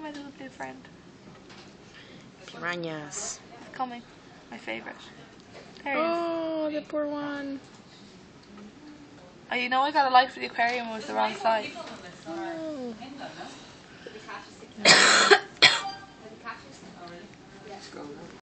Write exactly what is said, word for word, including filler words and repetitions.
my little blue friend. Piranhas. It's coming. My favourite. There he is. Oh, the poor one. Oh, you know I got a light for the aquarium, it was the wrong side. Oh.